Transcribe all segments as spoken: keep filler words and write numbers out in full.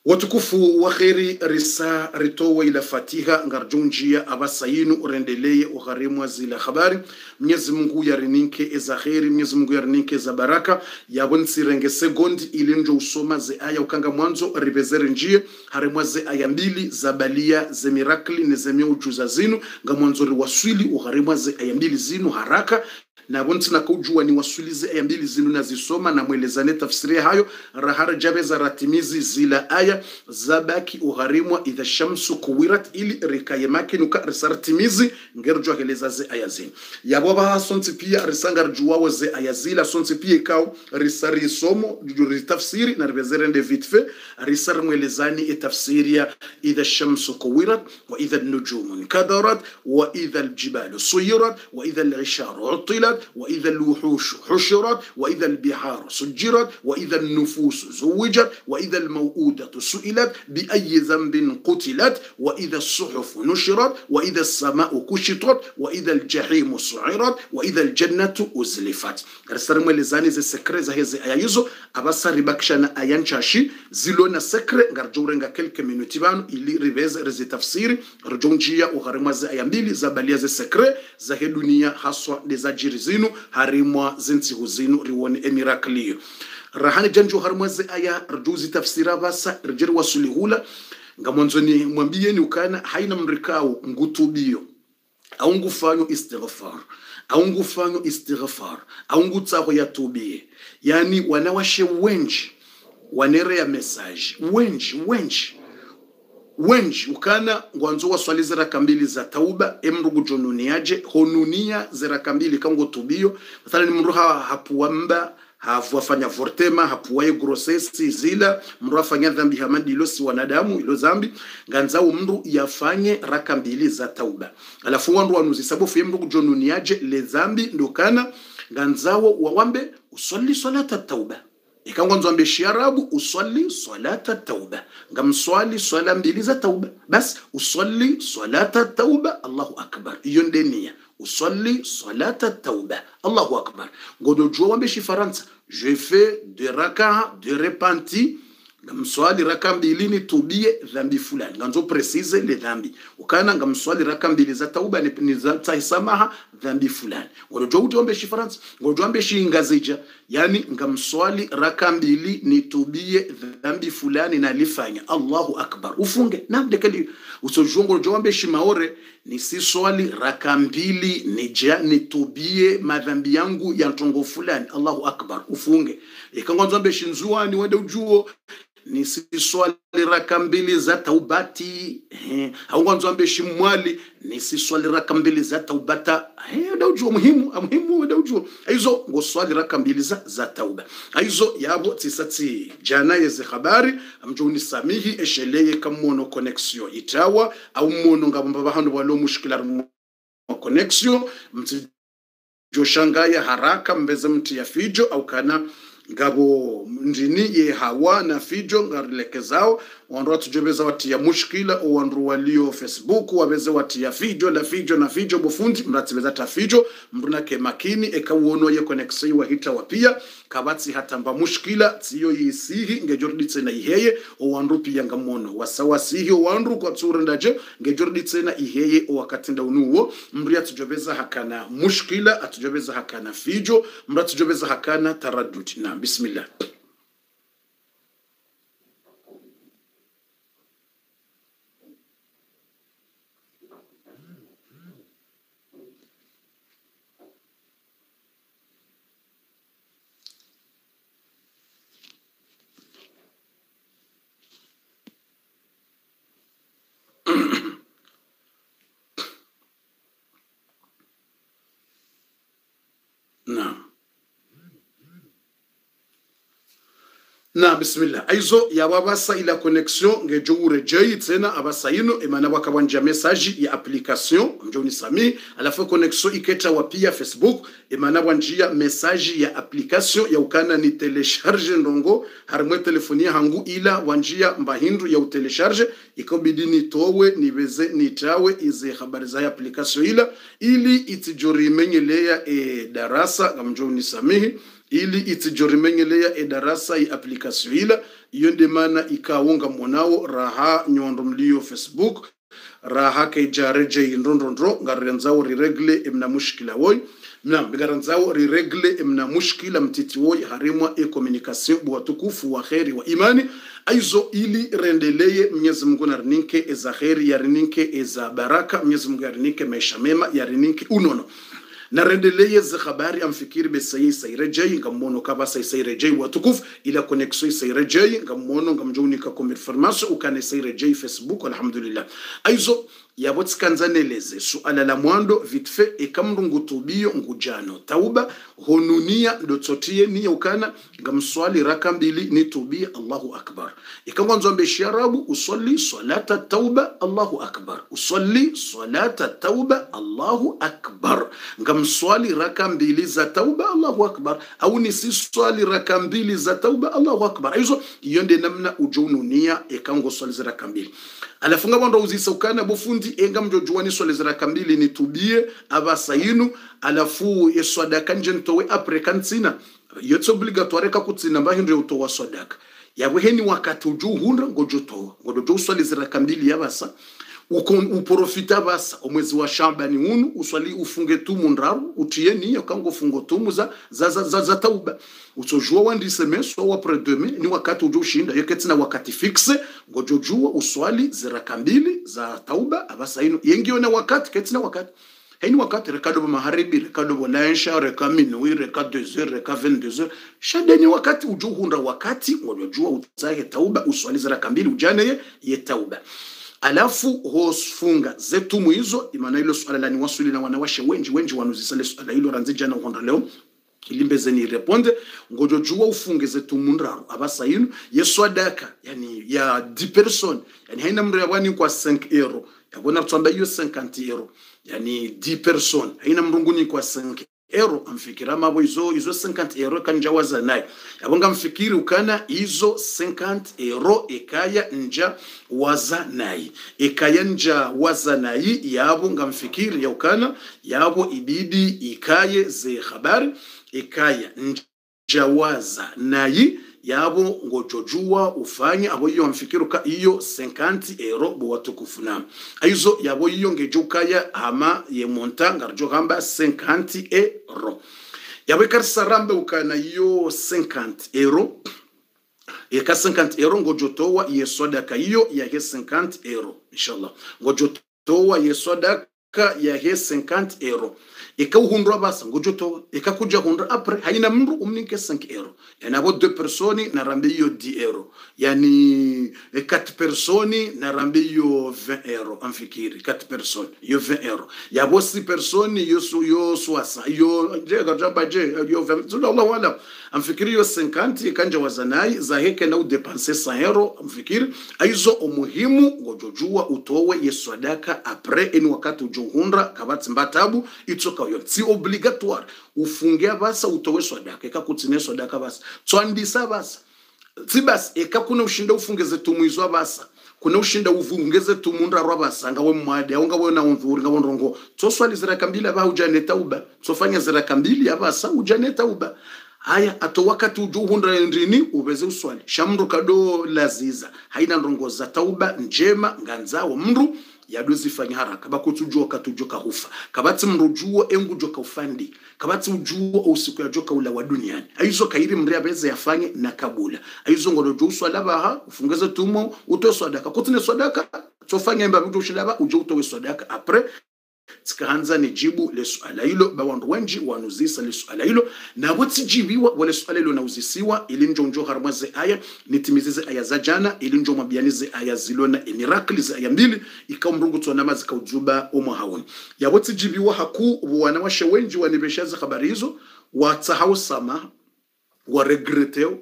Watukufu wa kheri risa ritowa ila fatiha ngarjunjia abasayinu urendeleye uharimwa zila habari. Mwenyezi Mungu yarinike eza kheri, Mwenyezi Mungu yarinike za baraka. Yabonsi renge segondi ili njo usoma ze aya ukanga mwanzo rivezere njie harimwa ze aya mbili za balia ze mirakli nezemia ujuza zinu nga mwanzo riwaswili uharimwa ze aya mbili zinu haraka. Na bonti na kujua ni wasulize aya mbili zinu na zisoma na mwelezane tafsiri hayo rahara jabeza ratimizi zila aya zabaki uharimwa idha shamsu kuwirat ili rikaye make nuka risartimizi ngerjwa heleza ze aya zinu yaboba sonti pia risangar juwawo ze aya zila sonti pia ikao risari somo ritafsiri na rivezerende vitfe risar mwelezani etafsiria idha shamsu kuwirat wa idha nujumu kadarat wa idha aljibalu suyirat wa idha alisharu utilat وإذا الوحوش حشرت وإذا البحار سجرت وإذا النفوس زوجت وإذا الموءودة سئلت بأي ذنب قتلت وإذا الصحف نشرت وإذا السماء كشطت وإذا الجحيم سعرت وإذا الجنة أزلفت. رسالة لزاني زي سكرة زي هذه آيزو أبصر ربكشنا آيان شاشي زلونا سكرة غرجورنغا كلك منوتي بانو اللي ريفز رزي تفسير رجونجيا وغرما زي آيان بيلي زباليا زي سكرة زي دنيا حصوة لزاجير زينو harimwa zinsi huzinu riwoni emirakliyo rahani janju harmwaze aya rjuzi tafsira basa rjeri wasulihula nga mwanzoni mwambie ni ukana haina mrikao ngutubio au ngufanyo istighfar au ngufanyo istighfar au ngutsaho ya tubie yani wanawashe wenji wanere ya message wenji wenji wenji ukana ngwanzo wa swali zira kambili za tauba emrugu jonuniaje honunia zira kambili kango tubio mathala ni mruha hapuwamba hafuwafanya vortema hapuwaye grosesi zila mruha fanya dhambi hamadi ilo si wanadamu ilo zambi nganzao mru yafanye rakambili za tauba alafu wandu wanuzisabu emrugu jonuniaje le zambi ndokana nganzao wawambe uswali salata tauba ikango nzombe shiarabu uswali salata tauba ngamswali swala mbili za tauba bas uswali salata tauba Allahu akbar iyo ndenia uswali salata tauba Allahu akbar ngodo jua wambe shi faransa je fais de raka de repenti ngamswali raka mbili ni tubie dhambi fulani nganzo precise le dhambi ukana ngamswali raka mbili za tauba ni, ni za taisamaha dhambi fulani ngodo jua wambe shi faransa ngodo wambe shi ingazija yani ngamswali raka mbili ni tubie dhambi fulani na lifanya Allahu akbar ufunge namde kali usojongo jombe shimaore ni si swali raka mbili ni ja ni tubie madhambi yangu ya ntongo fulani Allahu akbar ufunge ikangonzo mbe shinzuani wende ujuo ni si swali raka mbili za taubati eh haungonzo mbe shimwali ni si swali raka mbili za taubata eh ndio ujue muhimu muhimu ndio ujue hizo ngo swali raka mbili za za tauba hizo yabo tisati jana yeze habari amjuni samihi esheleye kamono connection itawa au mono ngabamba bahano walo mushkila connection mti joshangaya haraka mbeze mti ya fijo au kana ngabo ndini ye hawa na fijo ngarilekezao wandu tujobeza wati ya mushkila wandu walio Facebook wabeze wati ya fijo la fijo na fijo bufundi mratibeza ta fijo mruna ke makini eka uono ye koneksei wa hita wapia kabati hatamba mushkila tiyo yisihi ngejorditse na iheye wandu pia ngamono wasawasihi wandu kwa tsurendaje ngejorditse na iheye wakatinda unuo mria tujobeza hakana mushkila atujobeza hakana fijo mratujobeza hakana taraddud na bismillah. Na bismillah aizo ya wabasa ila connexion ngejo urejei tena abasayino emana wakabanja message ya application mjoni sami alafu connexion iketa wapia Facebook emana wanjia message ya application ya ukana ni telecharge ndongo harimwe telefonia hangu ila wanjia mbahindu ya utelecharge ikobidi ni towe nibeze nitawe ize habari za application ila ili itijori mengelea e darasa mjoni samihi ili itijorimengelea edarasa i application ila yonde mana ikaunga mwanao raha nyondo mlio Facebook raha ke jareje ndondondro ngaranzao riregle emna mushkila woy na ngaranzao riregle emna mushkila mtiti woy harimwa e communication bwa tukufu wa khairi wa imani aizo ili rendeleye Mwenyezi Mungu narinike eza khairi yarinike eza baraka Mwenyezi Mungu yarinike maisha mema yarinike unono na rendeleye za habari amfikiri be sayi sayrejei ngamono kaba sayi sayrejei watukufu ila connexion sayrejei ngamono ngamjoni ka confirmation ukane sayrejei Facebook alhamdulillah aizo yabotsikanzaneleze suala la mwando vite fait ekamrungu tubio ngujano tauba honunia ndotsotie ni ukana ngamswali raka mbili ni tubia Allahu akbar ikangwanzo mbeshi arabu usalli salata tauba Allahu akbar usalli salata tauba Allahu akbar ngamswali raka mbili za tauba Allahu akbar au ni si swali raka mbili za tauba Allahu akbar hizo yonde namna ujununia ekango swali za raka mbili alafunga bondo uzisokana bofundi enga mjojua ni swali za raka mbili ni tubie abasayinu alafu eswadaka njentowe apre kansina yotso obligatoire ka kutsina mbahindu yotowa swadaka yabweheni wakati ujuhunda ngojotowa ngojoto swali za raka mbili yabasa ukon uprofita basa omwezi wa Shabani unu uswali ufunge tumu ndaru utieni yakango fungo tumu za za za, za, za tauba utojua wandi semeso wa predeme ni wakati ujushinda yeketina wakati fixe ngojojua uswali ziraka mbili za tauba abasa ino yengiona wakati ketina wakati haini wakati rekado ba maharibi rekado ba lansha reka minui reka deux heures reka vingt-deux heures shadeni wakati ujuhunda wakati ngojojua utahe tauba uswali ziraka mbili ujane ye tauba alafu hosfunga zetu muizo imana hilo swala la ni wasuli na wanawashe wenji wenji wanuzisale swala hilo ranzija na uhondo leo ilimbeze ni reponde ngojojua ufunge zetu mundraru abasa hilo yeswadaka yani ya dix personnes yani haina mre wani kwa cinq euro yabona tsamba hiyo cinquante euro yani dix personnes haina mrunguni kwa cinq euro amfikira mabo izo izo cinquante euro kanjawaza naye yabonga mfikiri ukana izo cinquante euro ekaya nja waza naye ekaya nja waza naye yabo ngamfikiri ya ukana yabo ibidi ikaye ze habari ekaya nja waza naye yabo ngojojua ufanye abo iyo mfikiruka iyo cinquante euro bo watukufuna aizo yabo iyo ngejuka ya ama ye monta ngarjo gamba cinquante euro yabo karsarambe ukana iyo cinquante euro e ka cinquante euro ngojotowa ye sodaka iyo ya he cinquante euro inshallah ngojotowa ye sodaka ya he cinquante euro eka uhundwa basa ngojoto eka kuja hundra apre haina mndu umninke cinq euro yani abo deux personnes na rambe yo dix euro yani quatre personnes na rambe yo vingt euro amfikiri quatre personnes yo vingt euro yabo six personnes yo so yo soixante yo je gajaba je yo vingt Allah wala amfikiri yo cinquante kanja wazanai za heke na udepenser cent euro amfikiri aizo umuhimu ngojojua utowe yeswadaka apre eni wakati ujuhundra kabati mbatabu itsoka si obligatoire ufungia basa utowe swadaka eka kutine swadaka basa twandisa basa si basa eka kuna ushinda ufungeze tumwizwa basa kuna ushinda ufungeze tumunda rwa basa ngawe mwadi au ngawe na unzuri ngawe ndongo to swali ziraka mbili ba ujane tauba tofanya ziraka mbili abasa ujane tauba haya ato wakati ujuhunda ndini ubeze uswali shamru kado laziza haina ndongo za tauba njema nganzao mndu yaduzi fanya haraka bakutujua katujoka hufa kabati mrujua engu joka ufandi kabati ujua usiku ya joka ula wa duniani aizo kairi mrea beze yafanye na kabula aizo ngolojo swala baha ufungeze tumo utoe swadaka kutine swadaka tofanya mba mtu ushilaba uje utoe swadaka apre tikaanza nijibu le swala hilo bawandu wenji wanuzisa le swala hilo na wati jibiwa wale swala hilo na uzisiwa ili njonjo harmaze aya nitimizize aya za jana ili njo mabianize aya zilona emirakli za aya mbili ikamrungu tuanamazi kaujuba umahawuni ya wati jibiwa haku wanawashe wenji wanibeshaza habari hizo watahau sama waregreteo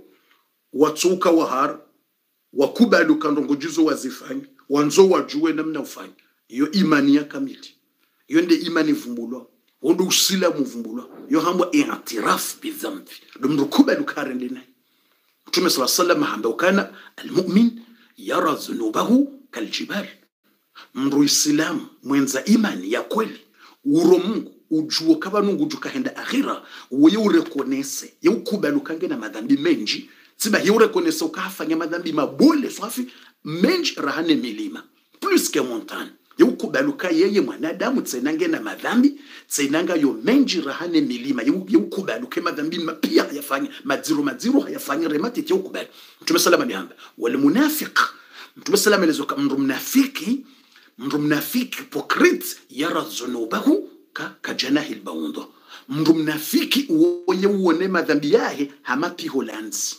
watuka wahar wakubalu kandongojizo wazifanya wanzo wajue namna ufanya iyo imani ya kamili yonde imani vumbulwa wondo usila muvumbulwa yo hambwa i'tiraf bidhambi domru kubalu karende naye Mtume sallallahu alayhi wasallam hamba ukana almu'min yara dhunubahu kaljibal mru islam mwenza imani ya kweli uro Mungu ujuo kabanungu jukahenda akhira uye urekonese ye ukubaluka ngena madhambi menji siba ye urekonese ukafanya madhambi mabole swafi menji rahane milima plus que montagne ye ukubaluka yeye mwanadamu tsenange na madhambi tsenanga yo menji rahane milima ye ukubaluka madhambi mapia hayafanya madziro madziro hayafanya remati ye ukubalu Mtume salama biamba wal munafiq Mtume salama elezo mndu mnafiki mndu mnafiki hypocrite yara dhunubahu ka kajanahi albaundo mndu mnafiki uye uone madhambi yahe hama piholanzi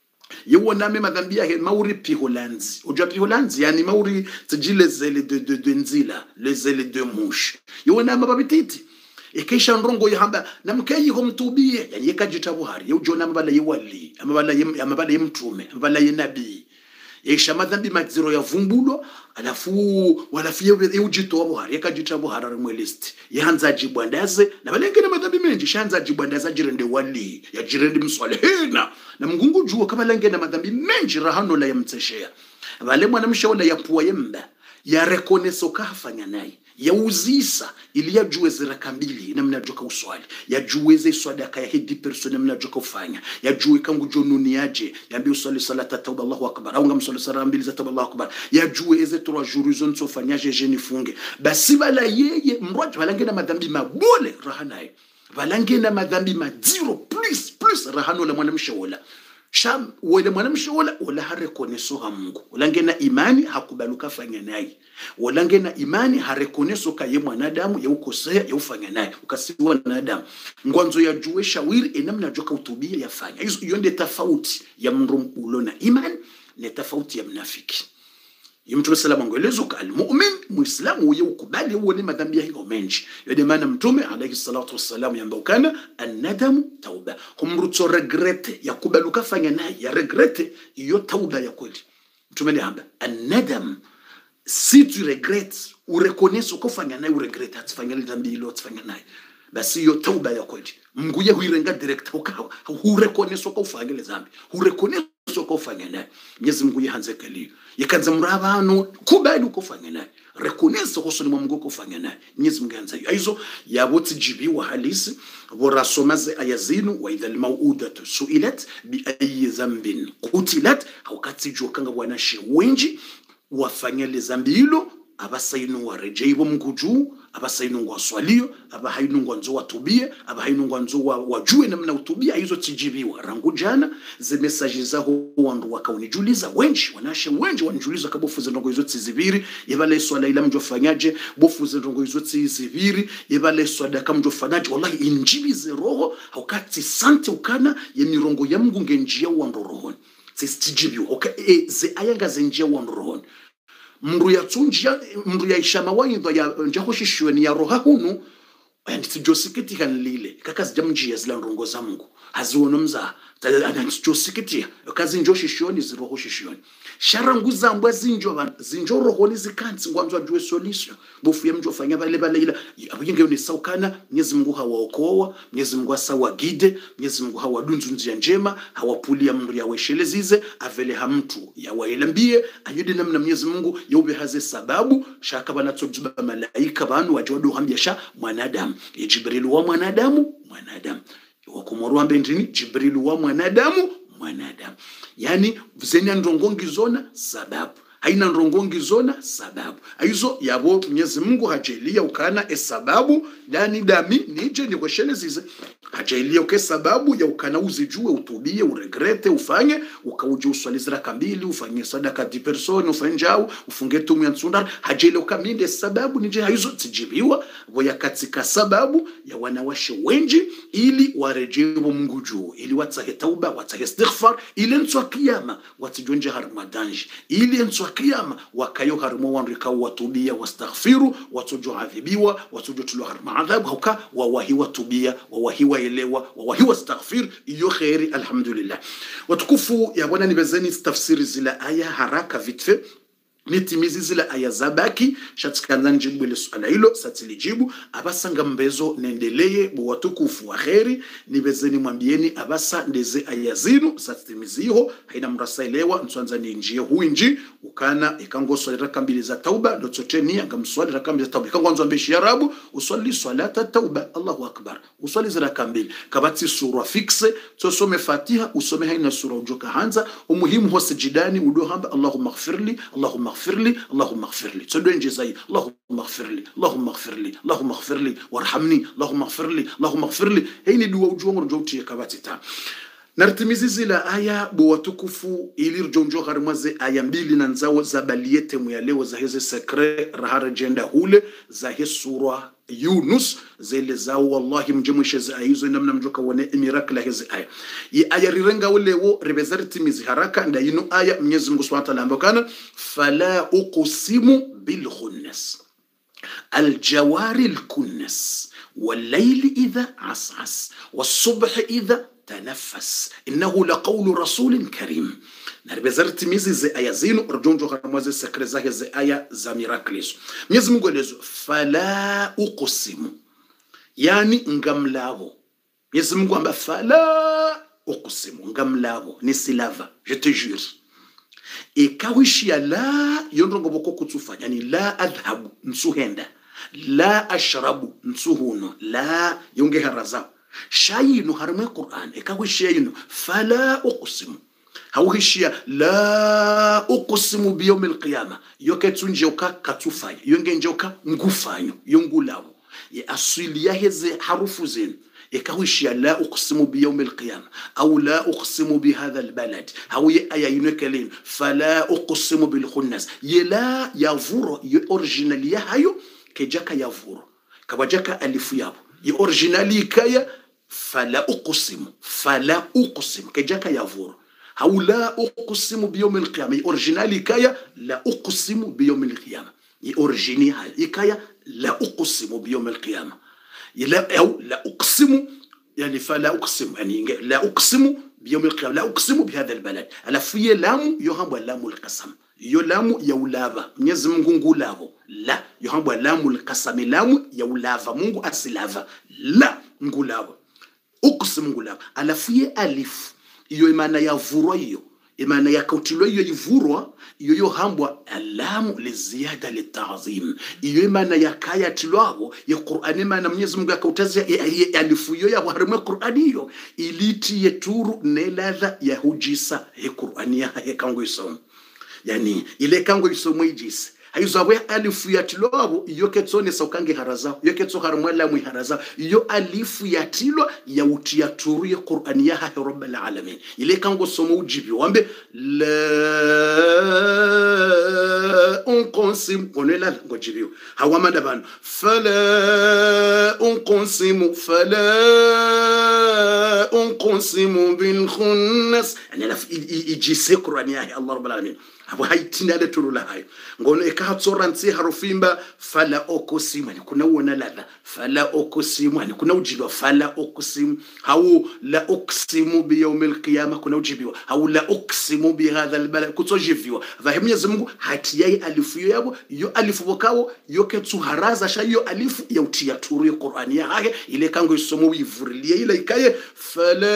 yewona me madhambi yahe mauri piholanzi ujua piholanzi yani mauri tjile zele de de de nzila les zele de mouche yewona mababititi ekesha ndrongo yahamba namkeyi homtubie yani yekajita buhari yewjona mabala yewali amabala yem amabala yemtume amabala yenabii yesha madhambi madziro ya vumbulo alafu walafu yewjito wa buhari yekajita buhari rimwe list yanza jibwandaze na balengena madhambi menji shanza jibwandaza jirende wali ya jirende mswalehena na mgungu juo kama lengena madhambi menji rahano la yamteshea wale mwanamshaona yapuwa yemba ya rekoneso kafanya naye ya uzisa ili ya juweze rakambili na mnajoka uswali ya juweze swadaka ya hidi persone mnajoka ufanya ya juwe kangu jonuni yaje ya mbi uswali salata tauba Allahu akbar au nga mswali sara mbili za tauba Allahu akbar ya juweze trois jours nso fanya jeje nifunge basi bala yeye mrojo balange na madhambi mabole rahanaye balange na madhambi madiro plus plus rahano la mwanamshaola sham wale mwanamshaola wala harekoneso ha Mungu ulange na imani hakubaluka fanya naye walange na imani harekoneso kaye mwanadamu ya ukosea ya ufanya naye ukasiwa na Adamu ngwanzo ya juwe shawiri enamna joka utubia yafanya hizo yonde tofauti ya mndu ulona imani ni tofauti ya mnafiki Mtume salama ngelezo ka almu'min muislamu uye ukubali uone madhambi yake menji yode maana Mtume alayhi salatu wassalam yamba ukana annadamu tauba kumruto regrete ya kubaluka fanya naye ya regrete iyo tauba ya kweli Mtume aliamba annadam si tu regrettes ou reconnaître ko fanya naye uregrete atfanya dhambi hilo atfanya naye basi hiyo tauba ya kweli mnguye huirenga direct ukawa hureconnaître ko ufanya dhambi hureconnaître ko ufanya naye Mwenyezi Mungu yahanze kali yakanza murabano kubali uko fanya naye reconnaître ko soni Mungu ko fanya naye Mwenyezi Mungu yahanze hizo yaboti jibiwa halisi borasomaze ayazinu wa idha almauudatu suilat bi ayi dhanbin qutilat au katijokanga bwanashe wenji wafanya lezambi hilo abasainu warejeibo mkuju abasainu waswalio abahainu nzo watubie abahainu nzo wajue namna utubia hizo tijibiwa rangu jana ze message zaho wandu wakaunijuliza wenji wanashe wenji wanijuliza kabofuze ndongo hizo tizibiri yebale swala ila mjofanyaje bofuze ndongo hizo tizibiri yebale swada kamjofanyaje wallahi injibize roho haukati sante ukana yemirongo ya Mungu ngenjia wandu roho tijibiwa okay e, ze ayanga zenjia wandu roho mndu ya tunjia mndu ya ishama wayindo ya njahoshishweni ya roha hunu anditijosikiti kanlile kakazi jamjia zila ndongo za Mungu haziwono mza anditijosikiti kazi njoshishoni zirohoshishoni sharangu zambwa zinjo zinjo rohoni zikansi ngwamzwa juwe solution bofu ya mjofanya bale bale ila abinge ni saukana Mwenyezi Mungu hawaokoa Mwenyezi Mungu asawa gide Mwenyezi Mungu hawadunzu njia njema hawapulia mndu ya weshelezize avele hamtu ya wailambie ayudi namna Mwenyezi Mungu yaube haze sababu shaka banatsojuba malaika banu wajwado hambia sha mwanadamu Jibril wa mwanadamu mwanadamu wakumorwa mbendini Jibril wa mwanadamu mwanadamu yani zenya ndongongi zona sababu haina ndongongi zona sababu aizo yabo Mwenyezi Mungu hajelia ukana e sababu dani dami nije ni kweshelezize hajelia uke sababu ya ukana uzijue utubie uregrete ufanye ukauje uswalizira kambili ufanye sadaka di persone ufanjao ufunge tumu ya nsundar hajelia ukaminde sababu nije haizo tijibiwa voya katika sababu ya wanawashe wenji ili warejebu Mungu juu ili watsahe tauba watsahe istighfar ili nswa kiyama watijonje harmadanji ili nswa kiyama wakayo harmo wanrika watubia wastaghfiru watujo adhibiwa watujo tulo harma adhabu hauka wawahi watubia wawahi waelewa wawahi wastaghfir iyo khairi alhamdulillah watukufu ya bwana nibezeni tafsiri zila aya haraka vitfe nitimizi zila aya zabaki shatikana njibu ile swala hilo satilijibu abasanga mbezo nendeleye bo watukufu wa khairi nibezeni mwambieni abasa ndeze aya zinu satimiziho haina mrasaelewa nswanza ni njie huinji ukana ikango swali raka mbili za tauba ndo tsoteni ngamswali raka mbili za tauba ikango anzo ambeshi arabu uswali salata tauba Allahu akbar uswali za raka mbili kabati sura fixe tsosome Fatiha usome haina sura ujoka hanza umuhimu ho sijidani udo hamba Allahumma ighfirli Allahumma ighfirli Allahumma ighfirli tsodo njezai Allahumma ighfirli Allahumma ighfirli Allahumma ighfirli warhamni Allahumma ighfirli Allahumma ighfirli hini duwa ujongo njoti kabati ta nartimizi zila aya bo watukufu ili rjonjo harmaze aya mbili na nzao za baliyete muyalewo za heze sekre rahara jenda hule za he sura Yunus zile zao wallahi mjemwishe za hizo namna mjoka wane miracle heze aya ye aya rirenga ulewo rebezartimizi haraka nda yinu aya Mwenyezi Mungu Subhanahu wa Ta'ala ambokana fala uqsimu bil khunnas al jawari al kunnas wal layli idha as'as was subhi idha تنفس إنه لقول رسول كريم نربزرت ميزي زي آية زينو رجونجو خرموزي سكرزاه زي آية زميراكليسو ميزي مقوليزو فلا أقسم يعني نغملاو ميزي مقوليزو فلا أقسم نغملاو نسلافا je te jure ikawishia la yondrongo boko kutufa yani la adhabu nsuhenda la ashrabu nsuhuno la yonge haraza shayinu harme Qur'an ekawishiyino fala uqsimu hawishia la uqsimu bi yawm al-qiyamah yoketunje ukakatufanya yongenje ukangufanyo yongulawo ye asili ya heze harufu zenu ekawishia la uqsimu bi yawm al-qiyamah aw la uqsimu bi hadha al-balad hawiye aya yinkelin fala uqsimu bil khunnas yela yavuro ye original ya hayo kejaka yavuro kabajaka alifu yabo ye originali kaya فلا أقسم فلا أقسم كجاك يافور أو لا أقسم بيوم القيامة أورجينالي كايا لا أقسم بيوم القيامة أورجيني هاي كايا لا أقسم بيوم القيامة لا أو لا أقسم يعني فلا أقسم يعني لا أقسم بيوم القيامة لا أقسم بهذا البلد على في لام يهم لام القسم يو لام يولافا Mwenyezi Mungu ngulavo la yohambo lamu القسم lamu yaulava Mungu asilava la ngulavo uqsim ngulava alafiye alif iyo imana ya vurwa iyo imana ya kautilwa iyo yivurwa iyo yo hambwa alamu liziyada litazim iyo imana ya kaya tilwavo ya Qur'ani imana Mwenyezi Mungu akautazia alifu iyo ya harima Qur'ani iyo iliti yeturu neladha ya hujisa he Qur'ani ya he kango isomo yani ile kango isomo ijise haizabwe alifu ya tilwavo iyo ketsone saukange haraza iyo ketso harmwela mu haraza iyo alifu ya tilo ya utia turu ya Qur'ani ya ha rabbul alamin ile kango somo ujibi wambe la unqasim konela ngojibiyo hawamanda bano fala unqasim fala unqasim bil khunnas yani la ijise Qur'ani ya Allah rabbul alamin abo haitina le tulu la hayo ngono ekahatsora ntsi harufimba fala okosima ni kuna uona ladha fala okosima ni kuna ujibiwa fala okosim hau la uqsimu bi yawm al-qiyamah kuna ujibiwa hau la uqsimu bi hadha al-balad kutojibiwa Mwenyezi Mungu hatiyai alifu yabo yo alifu bokawo yo ketsu haraza sha yo alifu ya utia turu ya Qur'ani ya hage ile kango isomo wivurilie ile ikaye fala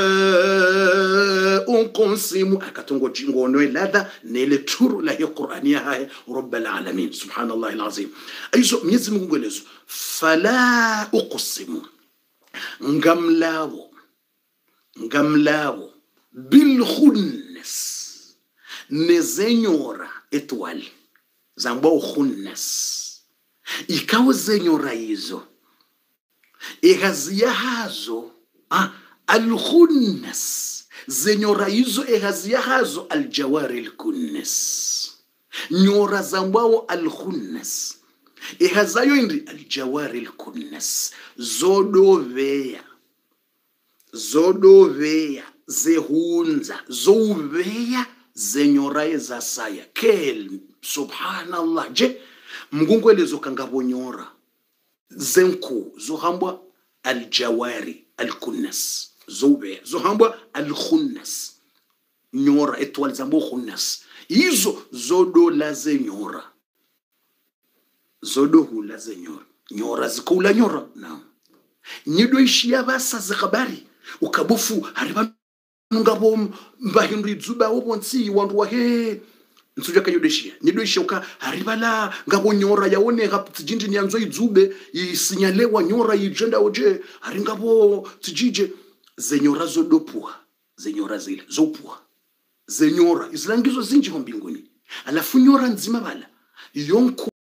unqsimu akatongo jingono ladha nele turu la ya Qur'ani ya hage rabbul alamin subhanallahi alazim aizo Mwenyezi Mungu ngelezo fala uqsimu ngamlawo ngamlawo bil khunnas nezenyora etwali zambo khunnas ikawo zenyora hizo ehazia hazo ah al khunnas zenyora hizo ehazia hazo al jawari al kunnas nyora zambo al khunnas ehazayo indi al jawari al kunnas zodoveya zodoveya zehunza zoveya zenyoraye za saya kel subhanallah je mngungwelezo kangabonyora zenku zohambwa aljawari alkunnas zobe zohambwa alkhunnas nyora etwal zambo khunnas hizo zodo la zenyora zodo hula zenyora nyora zikula nyora na nyido ishia basa zikhabari ukabufu hariba ngabo mbahindu izuba wobonsi wandu wa he nsuja kayodeshia nidosha uka haribala ngabo nyora yaone gap tijindi nyanzo idzube isinyalewa nyora yijenda oje haringabo tijije zenyora zodopua zenyora zile zopua zenyora izlangizo zinji mbinguni alafu nyora nzima bala yonko